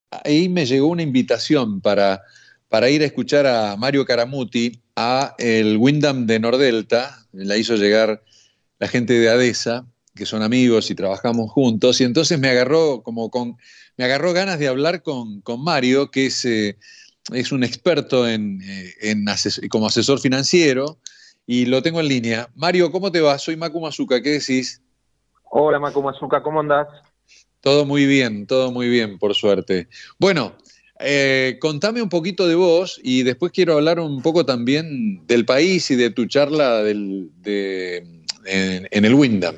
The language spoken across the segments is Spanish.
ahí me llegó una invitación para ir a escuchar a Mario Caramuti a el Windham de Nordelta. La hizo llegar la gente de ADESA, que son amigos y trabajamos juntos, y entonces me agarró ganas de hablar con Mario, que es un experto como asesor financiero, y lo tengo en línea. Mario, ¿cómo te va? Soy Macu Mazuca, ¿qué decís? Hola, Maco Mazuca, ¿cómo andás? Todo muy bien, por suerte. Bueno, contame un poquito de vos y después quiero hablar un poco también del país y de tu charla en el Windham.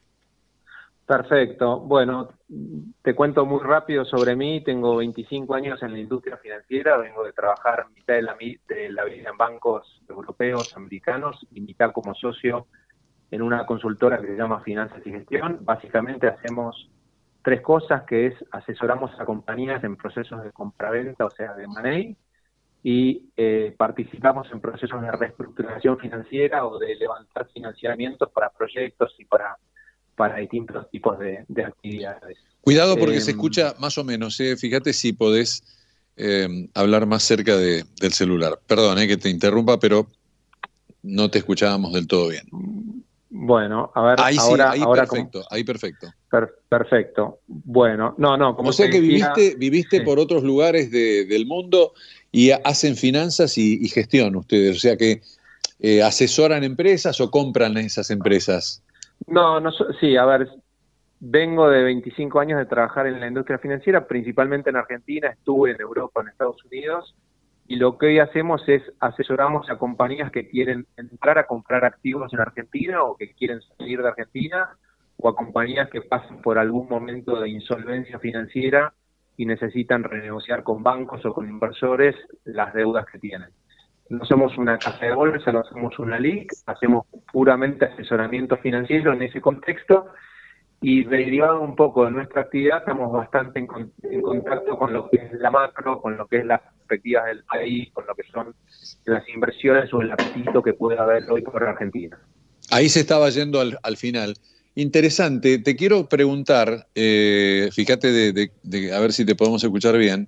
Perfecto. Bueno, te cuento muy rápido sobre mí. Tengo 25 años en la industria financiera. Vengo de trabajar mitad de la vida en bancos europeos, americanos y mitad como socio en una consultora que se llama Finanzas y Gestión. Básicamente hacemos tres cosas, que es asesoramos a compañías en procesos de compraventa, o sea, de M&A, y participamos en procesos de reestructuración financiera o de levantar financiamientos para proyectos y para distintos tipos de actividades. Cuidado porque Eh, se escucha más o menos, ¿eh? Fíjate si podés hablar más cerca del celular. Perdón, que te interrumpa, pero no te escuchábamos del todo bien. bueno, a ver, Ahí sí, ahora, ahora como, ahí perfecto. perfecto. Bueno, no, O como te sea que decía, viviste sí. por otros lugares del mundo y hacen finanzas y gestión ustedes. O sea que asesoran empresas o compran esas empresas. No, no, sí, a ver, vengo de 25 años de trabajar en la industria financiera, principalmente en Argentina, estuve en Europa, en Estados Unidos, y lo que hoy hacemos es asesoramos a compañías que quieren entrar a comprar activos en Argentina o que quieren salir de Argentina, o a compañías que pasan por algún momento de insolvencia financiera y necesitan renegociar con bancos o con inversores las deudas que tienen. No somos una casa de bolsa, no somos una LIC, hacemos puramente asesoramiento financiero en ese contexto, y derivado un poco de nuestra actividad, estamos bastante en contacto con lo que es la macro, con lo que es las perspectivas del país, con lo que son las inversiones o el apetito que puede haber hoy por Argentina. Ahí se estaba yendo al final. Interesante. Te quiero preguntar, fíjate a ver si te podemos escuchar bien.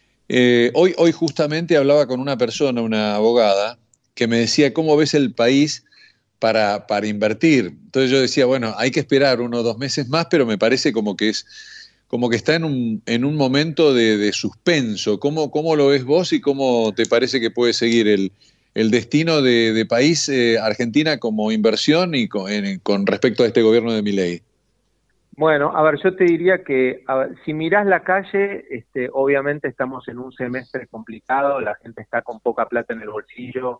Hoy justamente hablaba con una persona, una abogada, que me decía, ¿cómo ves el país para invertir? Entonces yo decía, bueno, hay que esperar 1 o 2 meses más, pero me parece como que está en un momento de suspenso. ¿Cómo lo ves vos y cómo te parece que puede seguir el destino de país Argentina como inversión y con respecto a este gobierno de Milei? Bueno, a ver, yo te diría que a ver, si mirás la calle, obviamente estamos en un semestre complicado, la gente está con poca plata en el bolsillo,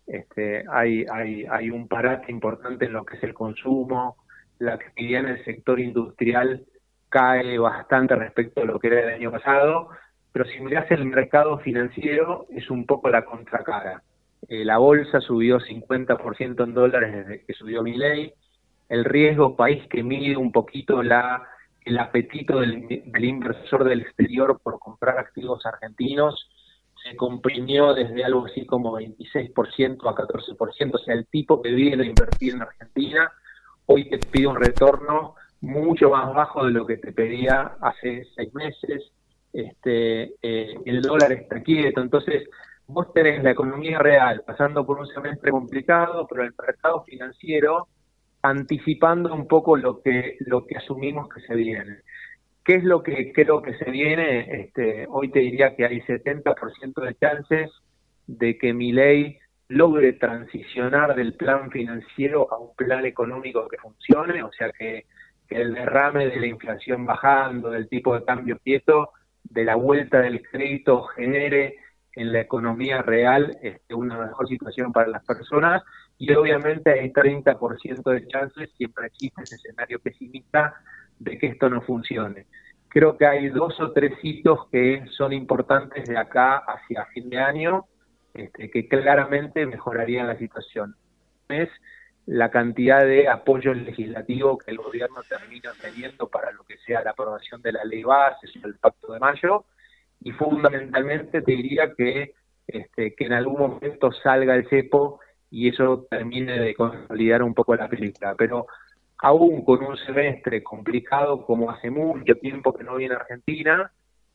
hay un parate importante en lo que es el consumo, la actividad en el sector industrial cae bastante respecto a lo que era el año pasado, pero si mirás el mercado financiero es un poco la contracara. La bolsa subió 50% en dólares desde que subió Milei. El riesgo país que mide un poquito el apetito del inversor del exterior por comprar activos argentinos se comprimió desde algo así como 26% a 14%, o sea, el tipo que viene a invertir en Argentina hoy te pide un retorno mucho más bajo de lo que te pedía hace 6 meses. El dólar está quieto, entonces vos tenés la economía real pasando por un semestre complicado, pero el mercado financiero anticipando un poco lo que asumimos que se viene. ¿Qué es lo que creo que se viene? Hoy te diría que hay 70% de chances de que Milei logre transicionar del plan financiero a un plan económico que funcione, o sea que el derrame de la inflación bajando, del tipo de cambio quieto, de la vuelta del crédito genere en la economía real una mejor situación para las personas, y obviamente hay 30% de chances, siempre existe ese escenario pesimista, de que esto no funcione. Creo que hay dos o tres hitos que son importantes de acá hacia fin de año, que claramente mejorarían la situación. Es la cantidad de apoyo legislativo que el gobierno termina teniendo para lo que sea la aprobación de la ley base o el Pacto de Mayo, y fundamentalmente te diría que en algún momento salga el cepo y eso termine de consolidar un poco la película. Pero aún con un semestre complicado como hace mucho tiempo que no viene Argentina,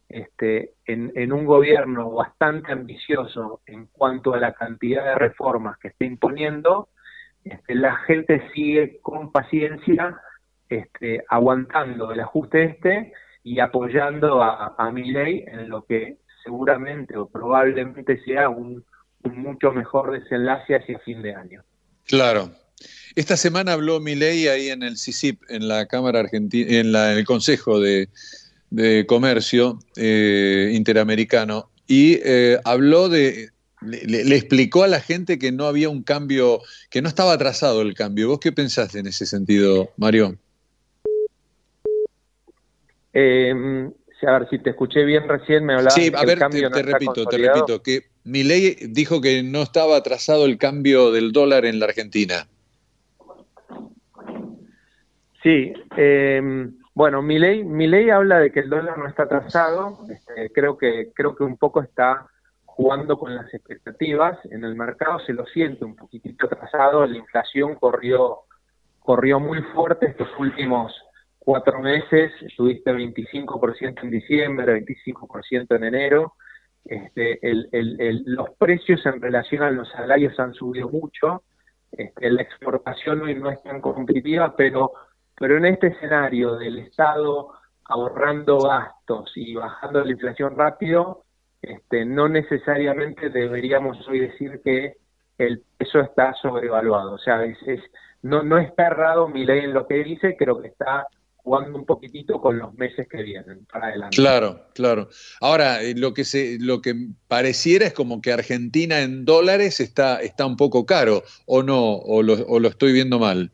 en un gobierno bastante ambicioso en cuanto a la cantidad de reformas que está imponiendo, la gente sigue con paciencia aguantando el ajuste y apoyando a Milei en lo que seguramente o probablemente sea un mucho mejor desenlace hacia fin de año. Claro. Esta semana habló Milei ahí en el CICIP, en la Cámara Argentina, en el Consejo de Comercio Interamericano, y habló le explicó a la gente que no había un cambio, que no estaba atrasado el cambio. ¿Vos qué pensaste en ese sentido, Mario? A ver, si te escuché bien recién, me hablabas Sí, de a que el ver, cambio no está te consolidado. repito, que Milei dijo que no estaba atrasado el cambio del dólar en la Argentina. Sí, bueno, Milei habla de que el dólar no está atrasado. Creo que un poco está jugando con las expectativas. En el mercado se lo siente un poquitito atrasado. La inflación corrió muy fuerte estos últimos 4 meses. Tuviste 25% en diciembre, 25% en enero. Los precios en relación a los salarios han subido mucho. La exportación hoy no es tan competitiva, pero en este escenario del Estado ahorrando gastos y bajando la inflación rápido, no necesariamente deberíamos hoy decir que el peso está sobrevaluado. O sea, no está errado Milei en lo que dice, creo que está jugando un poquitito con los meses que vienen para adelante. Claro, claro. Ahora, lo que pareciera es como que Argentina en dólares está un poco caro, o no, o lo estoy viendo mal.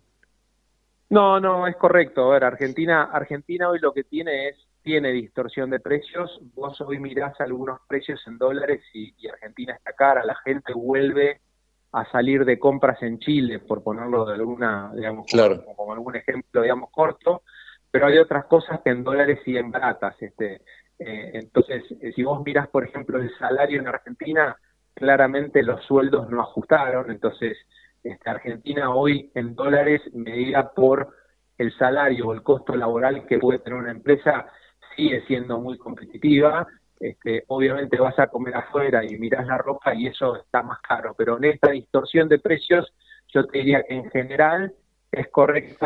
No, es correcto. A ver, Argentina hoy lo que tiene distorsión de precios. Vos hoy mirás algunos precios en dólares y Argentina está cara. La gente vuelve a salir de compras en Chile, por ponerlo de alguna, digamos, Claro. como algún ejemplo, digamos, corto, pero hay otras cosas que en dólares siguen baratas. Entonces, si vos mirás, por ejemplo, el salario en Argentina, claramente los sueldos no ajustaron. Entonces, Argentina hoy en dólares, medida por el salario o el costo laboral que puede tener una empresa, sigue siendo muy competitiva. Obviamente vas a comer afuera y mirás la ropa y eso está más caro, pero en esta distorsión de precios yo te diría que en general es correcta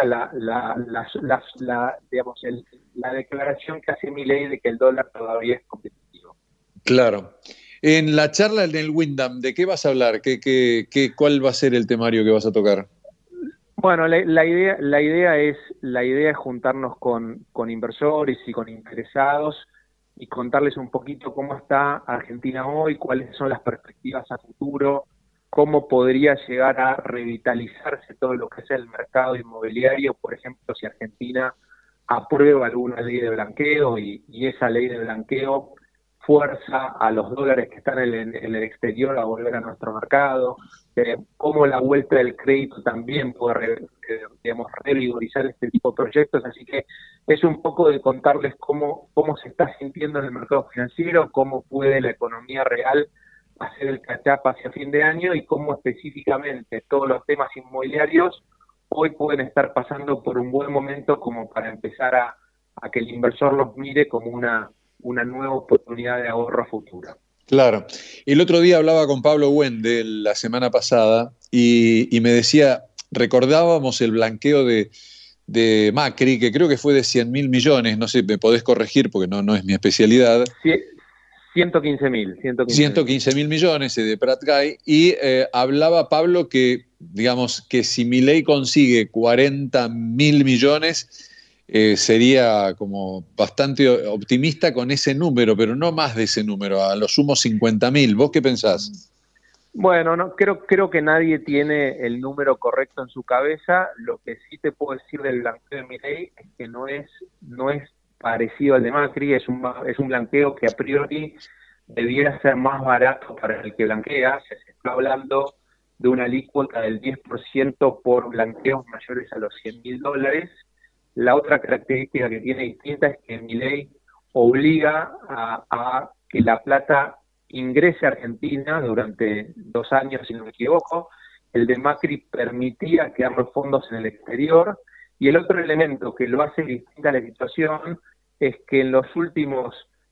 digamos, la declaración que hace Milei de que el dólar todavía es competitivo. Claro. En la charla en el Windham, ¿de qué vas a hablar? ¿Cuál va a ser el temario que vas a tocar? Bueno, la idea es juntarnos con inversores y con interesados y contarles un poquito cómo está Argentina hoy, cuáles son las perspectivas a futuro, cómo podría llegar a revitalizarse todo lo que es el mercado inmobiliario, por ejemplo, si Argentina aprueba alguna ley de blanqueo y esa ley de blanqueo fuerza a los dólares que están en el exterior a volver a nuestro mercado, cómo la vuelta del crédito también puede, digamos, revigorizar este tipo de proyectos. Así que es un poco de contarles cómo se está sintiendo en el mercado financiero, cómo puede la economía real hacer el catch-up hacia fin de año y cómo específicamente todos los temas inmobiliarios hoy pueden estar pasando por un buen momento como para empezar a que el inversor los mire como una nueva oportunidad de ahorro futura. Claro. El otro día hablaba con Pablo Wende la semana pasada y me decía, recordábamos el blanqueo de Macri, que creo que fue de 100.000 millones, no sé, me podés corregir porque no es mi especialidad. 115.000. 115.000 millones de Prat Guy, y hablaba Pablo que, digamos, que si Milei consigue 40.000 millones, sería como bastante optimista con ese número, pero no más de ese número, a lo sumo 50.000. ¿Vos qué pensás? Bueno, no, creo que nadie tiene el número correcto en su cabeza. Lo que sí te puedo decir del blanqueo de Milei es que no es parecido al de Macri, es un blanqueo que a priori debiera ser más barato para el que blanquea. Se está hablando de una alícuota del 10% por blanqueos mayores a los $100.000. La otra característica que tiene distinta es que Milei obliga a que la plata ingrese a Argentina durante 2 años, si no me equivoco. El de Macri permitía quedar los fondos en el exterior. Y el otro elemento que lo hace distinta a la situación es que en los últimos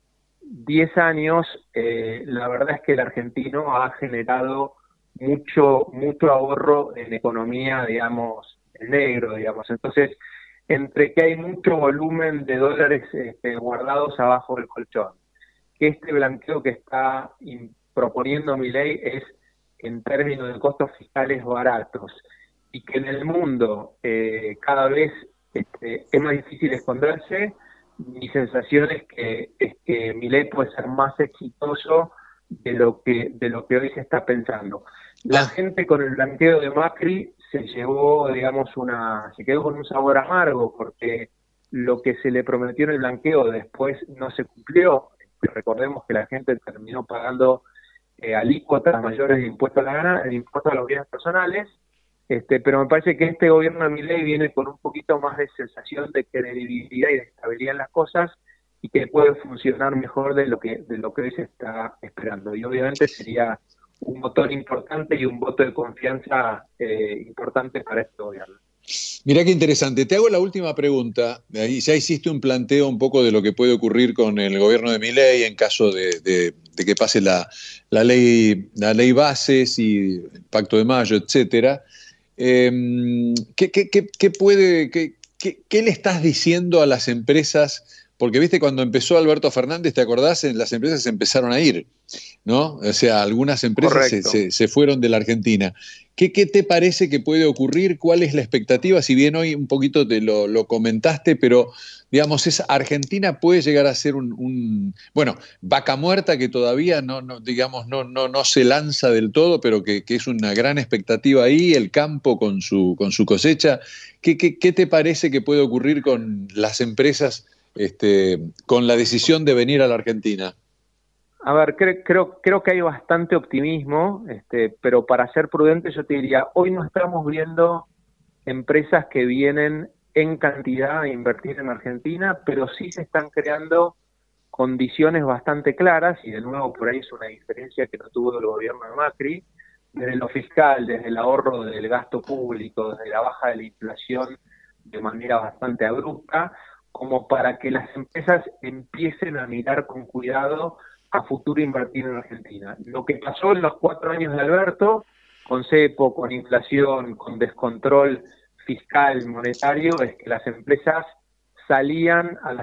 10 años, la verdad es que el argentino ha generado mucho ahorro en economía, digamos, en negro, digamos. Entonces, entre que hay mucho volumen de dólares guardados abajo del colchón, que este blanqueo que está proponiendo Milei es en términos de costos fiscales baratos, y que en el mundo cada vez es más difícil esconderse, mi sensación es que Milei puede ser más exitoso de lo que hoy se está pensando. La gente con el blanqueo de Macri se llevó, digamos, se quedó con un sabor amargo, porque lo que se le prometió en el blanqueo después no se cumplió. Recordemos que la gente terminó pagando alícuotas mayores de impuesto a la gana, el impuesto a los bienes personales, pero me parece que este gobierno de Milei viene con un poquito más de sensación de credibilidad y de estabilidad en las cosas, y que puede funcionar mejor de lo que hoy se está esperando. Y obviamente sería un motor importante y un voto de confianza importante para este gobierno. Mirá qué interesante. Te hago la última pregunta. Ahí ya hiciste un planteo un poco de lo que puede ocurrir con el gobierno de Milei en caso de que pase la ley bases y el Pacto de Mayo, etcétera. ¿Qué le estás diciendo a las empresas? Porque viste, cuando empezó Alberto Fernández, ¿te acordás? Las empresas se empezaron a ir, ¿no? O sea, algunas empresas se fueron de la Argentina. ¿Qué te parece que puede ocurrir? ¿Cuál es la expectativa? Si bien hoy un poquito te lo comentaste, pero digamos, Argentina puede llegar a ser bueno, vaca muerta que todavía no se lanza del todo, pero que es una gran expectativa ahí, el campo con su cosecha. ¿Qué te parece que puede ocurrir con las empresas con la decisión de venir a la Argentina? A ver, creo que hay bastante optimismo, pero para ser prudente yo te diría, hoy no estamos viendo empresas que vienen en cantidad a invertir en Argentina, pero sí se están creando condiciones bastante claras, y de nuevo por ahí es una diferencia que no tuvo el gobierno de Macri, desde lo fiscal, desde el ahorro del gasto público, desde la baja de la inflación de manera bastante abrupta, como para que las empresas empiecen a mirar con cuidado a futuro invertir en Argentina. Lo que pasó en los 4 años de Alberto, con cepo, con inflación, con descontrol fiscal, monetario, es que las empresas salían a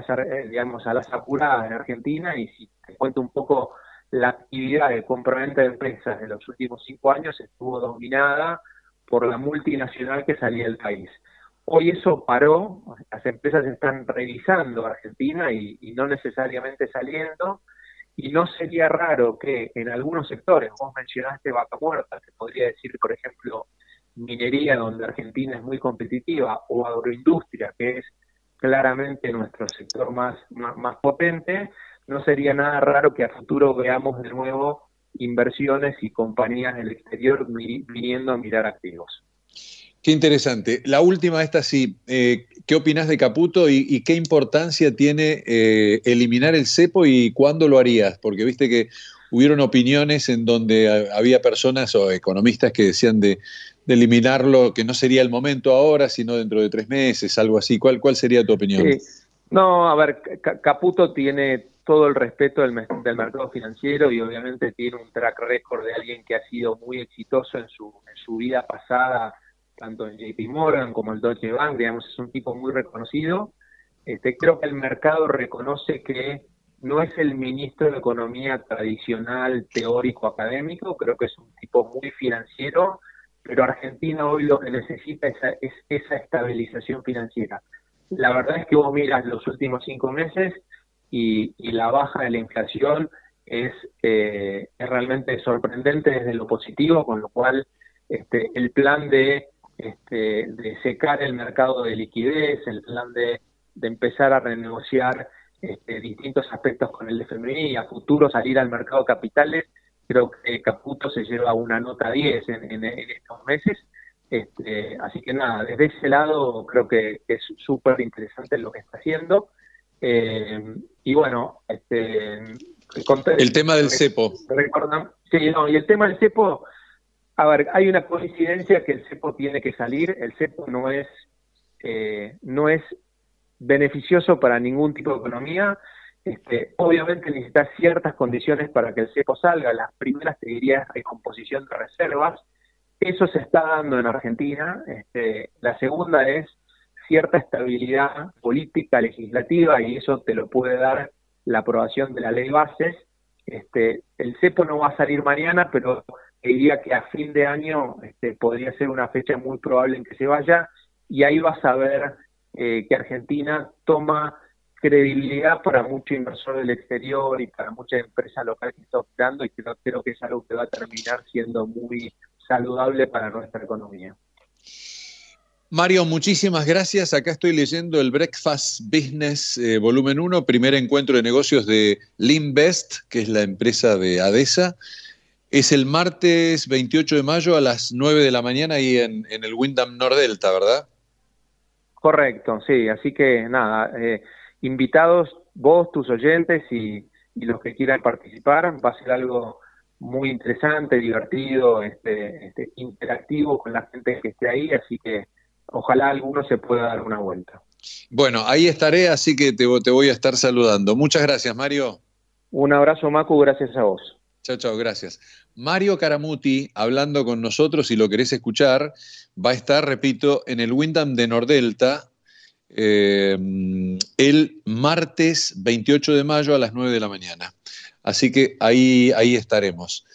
las apuradas en Argentina. Y si te cuento un poco, la actividad de compraventa de empresas de los últimos 5 años estuvo dominada por la multinacional que salía del país. Hoy eso paró, las empresas están revisando Argentina y no necesariamente saliendo, y no sería raro que en algunos sectores, vos mencionaste vaca muerta, te podría decir, por ejemplo, minería, donde Argentina es muy competitiva, o agroindustria, que es claramente nuestro sector más potente, no sería nada raro que a futuro veamos de nuevo inversiones y compañías del exterior viniendo a mirar activos. Qué interesante. La última, esta sí. ¿Qué opinás de Caputo y qué importancia tiene eliminar el cepo y cuándo lo harías? Porque viste que hubieron opiniones en donde había personas o economistas que decían de eliminarlo, que no sería el momento ahora, sino dentro de 3 meses, algo así. ¿Cuál sería tu opinión? Sí. No, a ver, Caputo tiene todo el respeto del mercado financiero, y obviamente tiene un track record de alguien que ha sido muy exitoso en su vida pasada, tanto en JP Morgan como en Deutsche Bank, digamos, es un tipo muy reconocido. Creo que el mercado reconoce que no es el ministro de Economía tradicional, teórico, académico, creo que es un tipo muy financiero, pero Argentina hoy lo que necesita es esa estabilización financiera. La verdad es que vos miras los últimos 5 meses y la baja de la inflación es realmente sorprendente desde lo positivo, con lo cual el plan de secar el mercado de liquidez, el plan de empezar a renegociar distintos aspectos con el FMI y a futuro salir al mercado de capitales, creo que Caputo se lleva una nota 10 en estos meses. Así que nada, desde ese lado creo que es súper interesante lo que está haciendo. Y bueno, el tema del cepo. Sí, no, y el tema del cepo, a ver, hay una coincidencia que el cepo tiene que salir. El cepo no es beneficioso para ningún tipo de economía, Obviamente necesitas ciertas condiciones para que el cepo salga. Las primeras, te diría, es recomposición de reservas. Eso se está dando en Argentina. La segunda es cierta estabilidad política, legislativa, y eso te lo puede dar la aprobación de la ley bases. El cepo no va a salir mañana, pero te diría que a fin de año podría ser una fecha muy probable en que se vaya, y ahí vas a ver que Argentina toma credibilidad para mucho inversor del exterior y para mucha empresa local que está operando, y creo que es algo que va a terminar siendo muy saludable para nuestra economía. Mario, muchísimas gracias. Acá estoy leyendo el Breakfast Business volumen 1, primer encuentro de negocios de Linvest, que es la empresa de ADESA. Es el martes 28 de mayo a las 9 de la mañana ahí en el Wyndham Nordelta, ¿verdad? Correcto, sí. Así que nada, invitados vos, tus oyentes y los que quieran participar. Va a ser algo muy interesante, divertido, interactivo con la gente que esté ahí, así que ojalá alguno se pueda dar una vuelta. Bueno, ahí estaré, así que te voy a estar saludando. Muchas gracias, Mario. Un abrazo, Macu, gracias a vos. Chao, chao, gracias. Mario Caramuti, hablando con nosotros, si lo querés escuchar, va a estar, repito, en el Wyndham de Nordelta el martes 28 de mayo a las 9 de la mañana. Así que ahí estaremos.